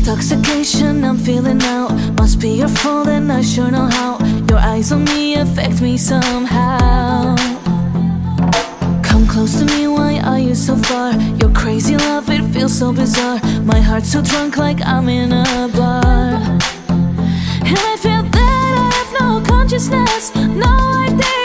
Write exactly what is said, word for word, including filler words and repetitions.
intoxication I'm feeling out. Must be your fault and I sure know how. Your eyes on me affect me somehow. Come close to me, why are you so far? Your crazy love, it feels so bizarre. My heart's so drunk like I'm in a bar. And I feel that I have no consciousness, no idea